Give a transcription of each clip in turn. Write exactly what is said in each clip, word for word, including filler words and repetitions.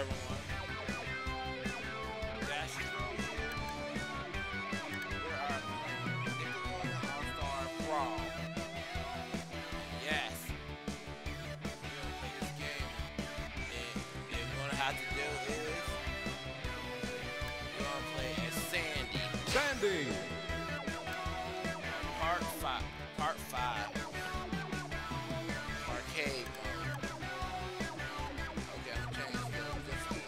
everyone. Dash is we are playing Nickelodeon All-Star Brawl. Yes. We're gonna play this game. And, and we're gonna have to do is we're gonna play as Sandy. Sandy. Part five. Part five. Arcade mode. Okay, I'm changing this one.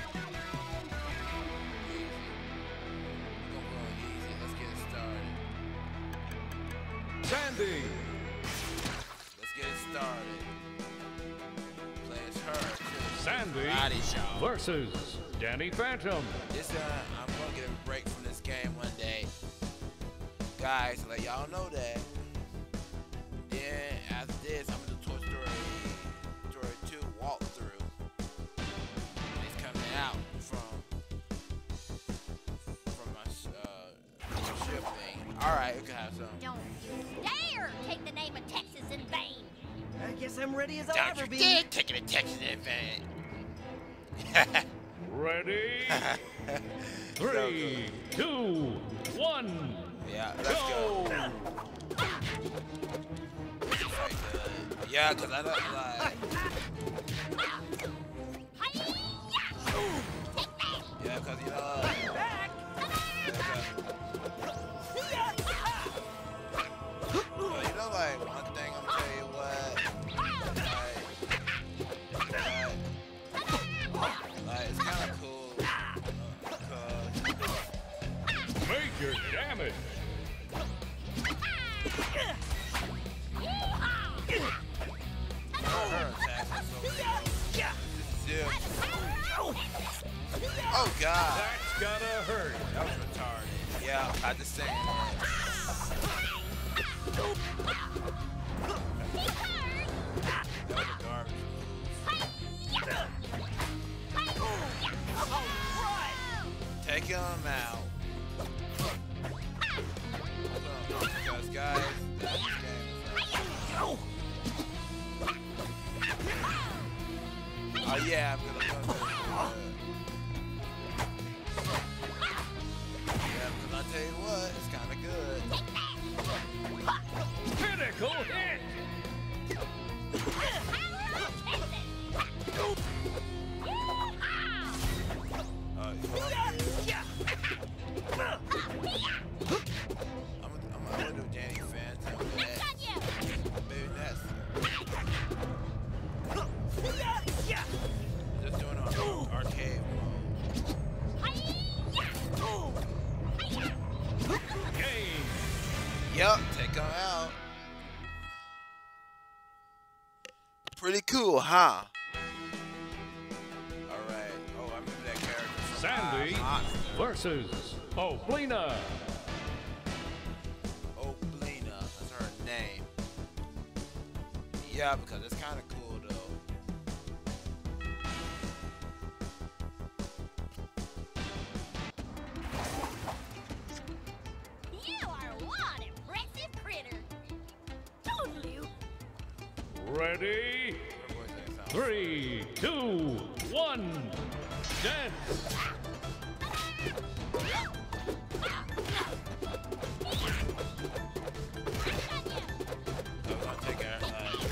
Easy. We're gonna go easy. Let's get it started. Sandy. Let's get it started. Play as her. Too. Sandy Body show. versus Danny Phantom. This uh, I'm gonna get a break from this game one day, guys. Let y'all know that. Then after this, I'm gonna do Toy Story, Story two walkthrough. And it's coming out from from my uh ship thing. All right, we can have some. Don't you dare take the name of Texas in vain. I guess I'm ready as I'll Don't ever you be. dare take it to Texas in vain. Ready? So Three, good. two, one. Yeah, let's go. Go. Right, good. Yeah, cause I don't like. Yeah, cause you know. Back. Well, you know, like one thing I'm gonna tell you what, like, like it's kind of cool, uh, cause Major damage. her, her attacks are so good. This is Oh God, That's gotta hurt. that was retarded. Yeah, I just saying. That was a garbage move. Take him out. Because guys, this game is oh yeah, I'm gonna go to yeah, because I tell you what, it's kinda good. Critical hit. Uh, you know what I'm gonna do? I'm gonna, I'm gonna do Danny Phantom. Maybe that's just doing it on arcade mode. Game. Yep, take him out. Pretty cool, huh? Alright. Oh, I remember that character from Sandy uh, Monster. versus Oblina. Oblina, that's her name. Yeah, because it's kind of cool though. You are one impressive critter. Totally. Ready? Her voice ain't sound Three, two, one. Dance. So we're gonna take our, uh,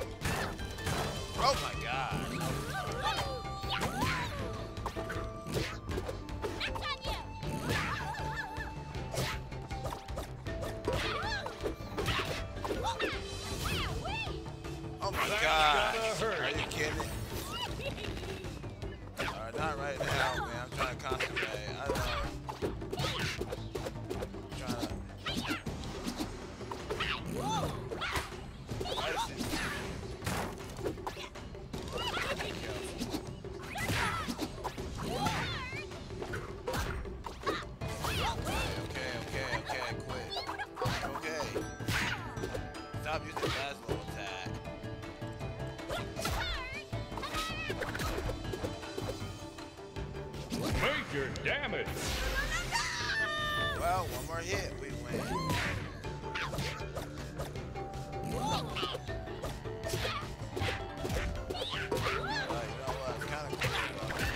oh my God. Oh my That's God. gotta hurt. Are you kidding? Alright, not right now, man. I'm trying to concentrate. I don't know. I'm trying to. Why is this? Be careful. Okay, okay, okay, quit. Okay. Stop using that little attack. Major damage. Well, one more hit, we win. Uh, you know what? It's kind of cool.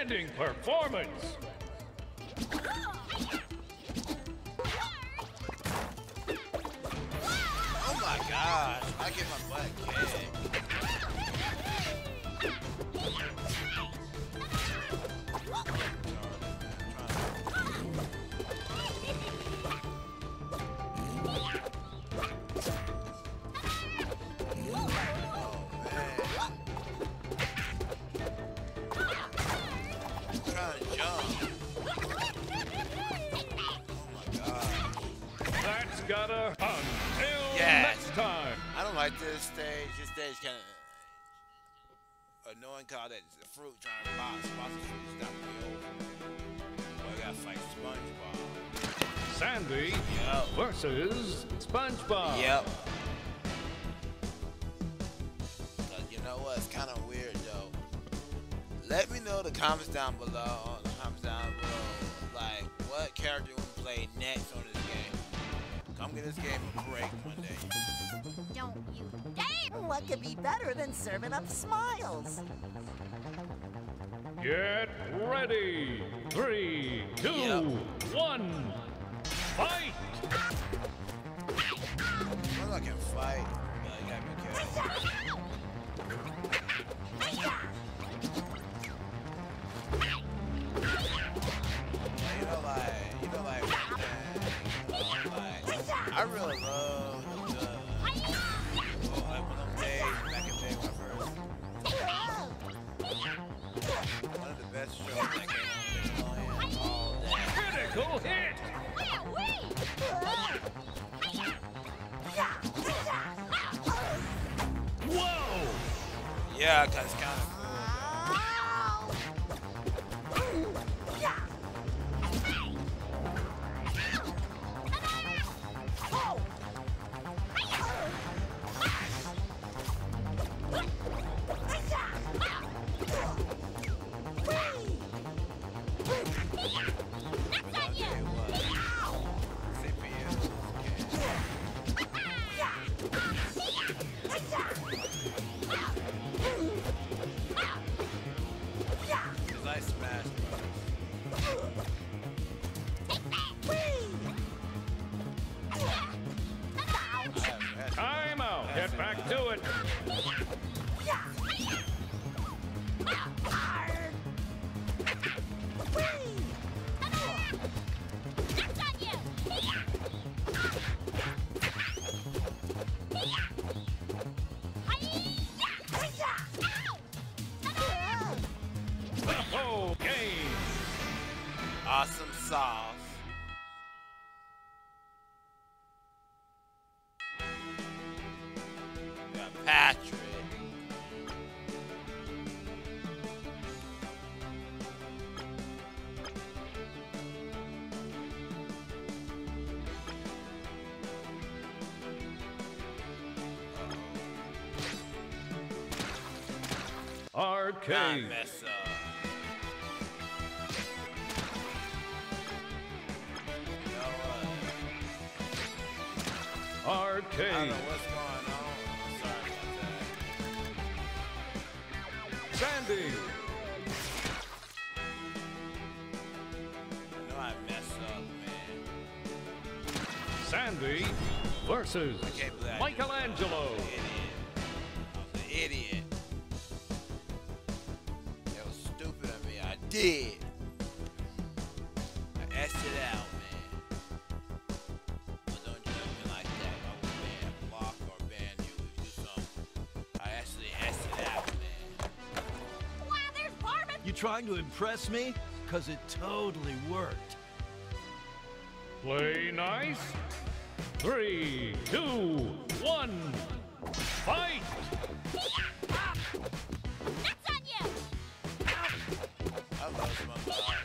Outstanding performance. Oh my gosh, I get my butt kicked. That's gotta until Yes. next time. I don't like this stage. This stage kind of annoying call that the fruit trying to box. Box the fruit is not really over. Boy, I gotta fight SpongeBob. Sandy Yep. versus SpongeBob. Yep. Cause you know what? It's kind of weird though. Let me know in the comments down below. The comments down below, like what character you want to play next on this game. I'm giving this game a break one day. Don't you dare! What could be better than serving up smiles? Get ready. Three, two, Yep. one, fight. I'm not gonna fight. But you gotta be careful. You know, like, you know, like, uh, like, I really love the, oh, like, one of them days back in the day when I first, one of the best shows that came on Nickelodeon all day. Critical hit. Whoa. Yeah, cause it's kind of cool. Time out. Get back to it. Oh, game. Awesome sauce. We got Patrick. Not Arcade. mess up. You know what? I don't Arcade. know what's going on. I'm sorry about that. Sandy. I know I messed up, man. Sandy versus I can't believe I Michelangelo. did that. I was an idiot. I was an idiot. That was stupid of me. I did. I asked it out, man. But don't judge me like that. I would ban, block, or ban you if you do something. I actually asked it out, man. Wow, there's Barbara! You trying to impress me? Cause it totally worked. Play nice. Three, two, one, fight. That's on you! I love SpongeBob.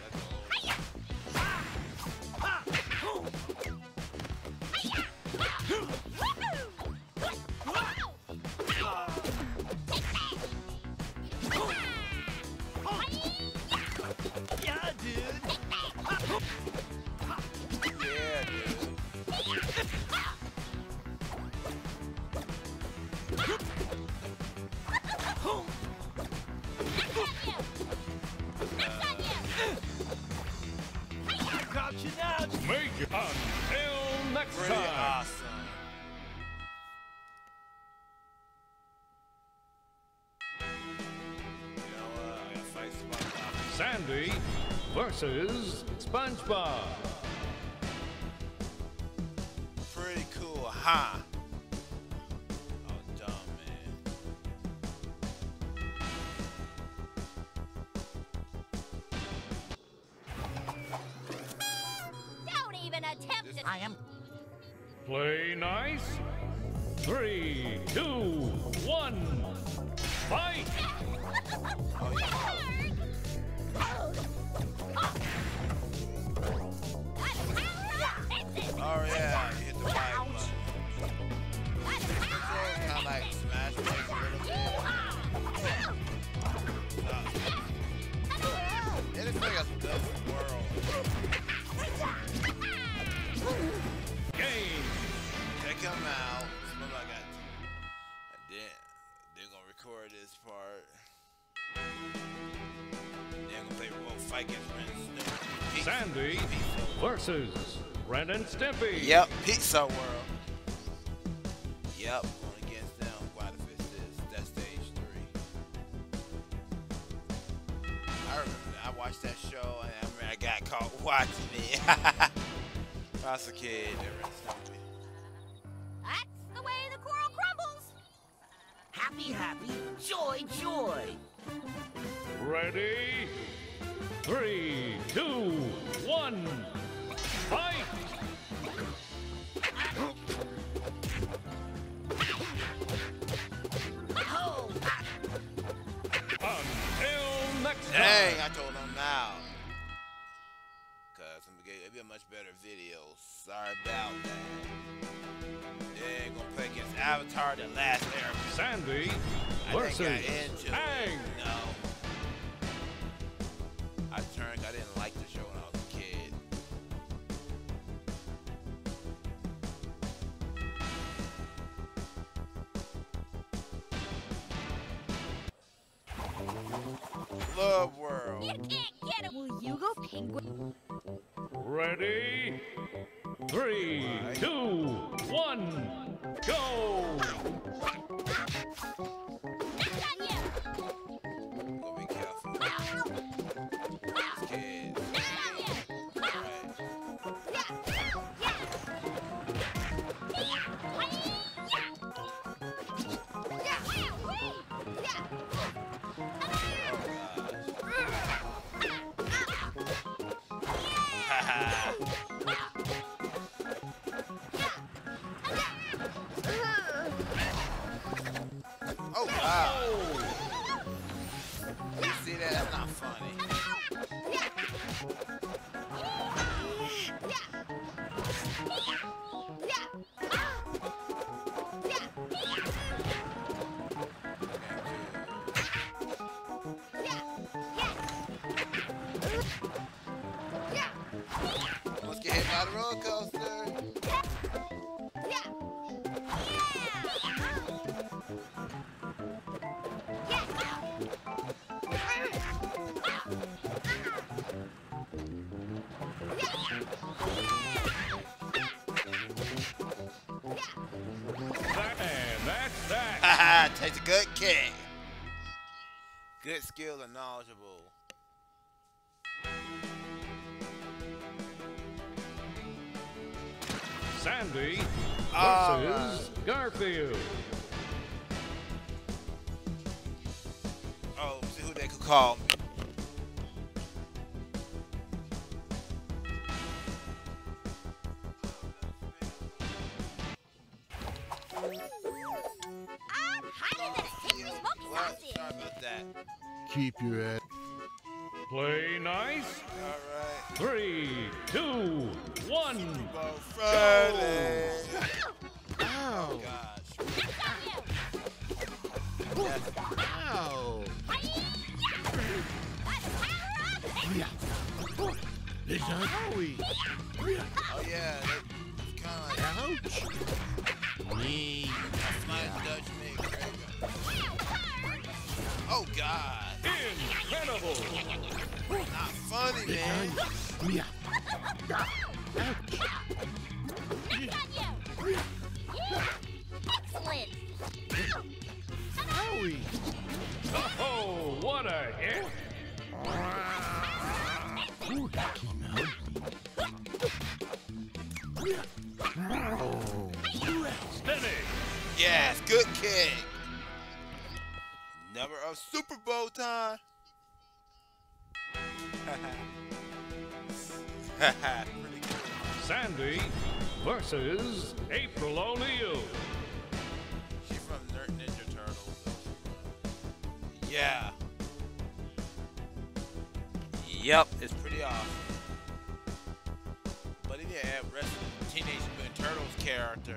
Yeah, dude. Yeah, dude. That's on you! That's on Ouch and ouch! Make it until next Pretty time. awesome. You know what? I gotta fight SpongeBob. Sandy versus SpongeBob. Pretty cool, huh? Oh, dumb, man. Don't even attempt it. I am. Play nice. Three, two, one, fight! Oh, yeah. Oh, yeah. You hit the right button. Kind of like Smash Bros. A little bit. Uh, it is like a good world. Game. Check him out. Remember I got. And then they're gonna record this part. They're gonna play remote fight against Ren and Stimpy. Pizza- Sandy Pizza World. versus Ren and Stimpy. Yep, Pizza World. Yep, going against them. Why the fist is that's stage three. I remember that. I watched that show and I remember I got caught watching it. When I was a kid, they were in Stimpy. That's the way the coral crumbles. Happy, happy, joy, joy. Ready? Three, two, one, fight! Oh, Until next time. Dang, I told them now. Cause I'm gonna get it'll be a much better video. Sorry about that. They're gonna play against Avatar: The Last Airbender. Sandy I versus didn't get into Aang. it. No. I turned. I didn't like the show when I was a kid. Love World. You can't get him. Will you go penguin? Ready? Three, two, one, go! That's on you. Go be careful. These kids. That's on you. Alright. Yeah. Yeah. Yeah. Yeah. Yeah. Haha. Oh wow. You see that? That's not funny. Almost get hit by the roller coaster. And that's that. Haha, takes a good kick. Good skill and knowledgeable. Sandy All versus Garfield. Oh, see who they could call me. I'm hotter than a hickory smoky What? sausage. Sorry about that. Keep your head. Play nice. Alright. Three, two, one. Go Friday. Ow! Gosh. That's on you. That's Ow! Yeah. It's a Howie. Oh yeah, it's kind of like Ouch! Me. a flying Dutchman. Craig. Oh God, Incredible. not funny, man. Yeah. Next on you! Yeah! Excellent! Ow! Owie! Oh, what a hit! Ooh, that came out. Finish! Yes, good kick. Number of Super Bowl time. Pretty good. Sandy versus April O'Neil. She's from Ner- Ninja Turtles. Yeah. Yep, it's pretty awesome. But he didn't have rest of the Teenage Mutant Turtles character.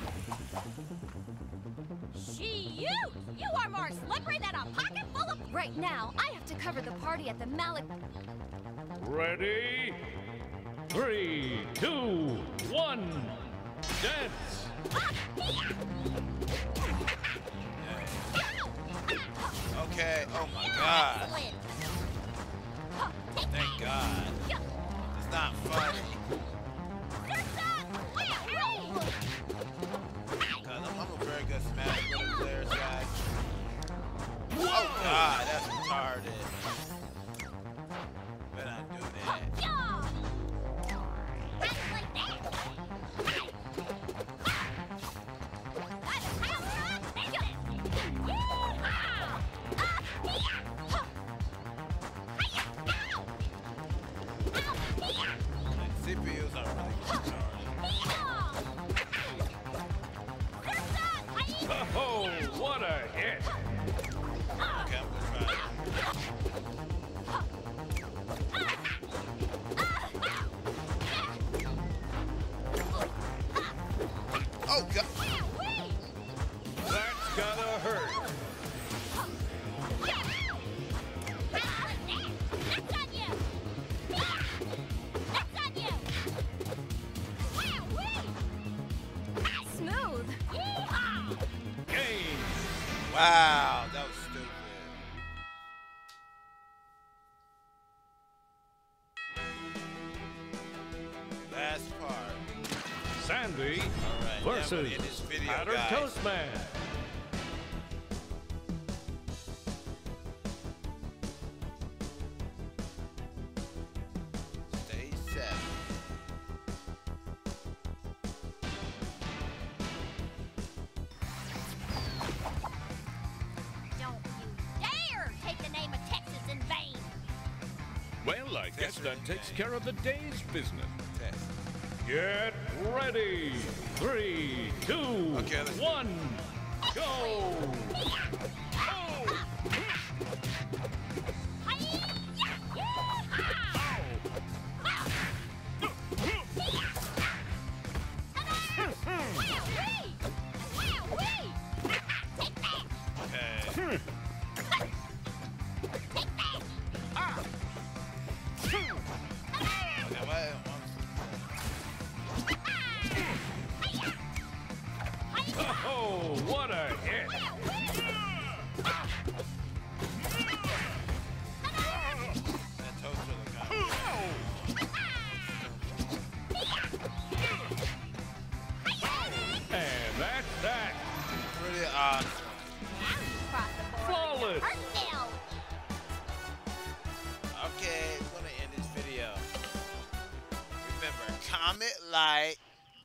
She, you! You are more slippery than a pocket full of... Right now, I have to cover the party at the Malik. Ready? Three, two, one, dance! Okay, oh my god. Excellent! Huh, take Thank that. God. Yeah. It's not funny. Cause I'm, I'm a very good Smash Bros. player, guys. Oh god, that's retarded. Better not do that. C P Us are really retarded. Oh, what a hit! Okay, I'm gonna try. Oh god. That's gotta hurt! Smooth. Game! Wow, that was stupid. Last part. Sandy All right, now I'm versus gonna end this video, Hatter guys. Toastman. Stay safe. Don't you dare take the name of Texas in vain! Well, I guess that takes care of the day's business. Test. Get ready! Three, two, Okay, let's- one, go! Okay. Okay, wait. Oh, what a hit! That toaster look kind of And that's that! pretty awesome. Flawless! Okay, we're gonna end this video. Remember, comment, like,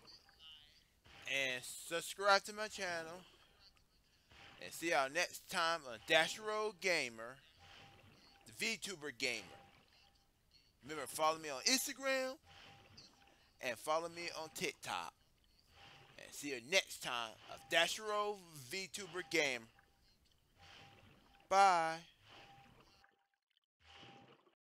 and subscribe to my channel. And see y'all next time on Dash Road Gamer, the VTuber Gamer. Remember, follow me on Instagram and follow me on TikTok. And see you next time of Dash Road VTuber Gamer. Bye.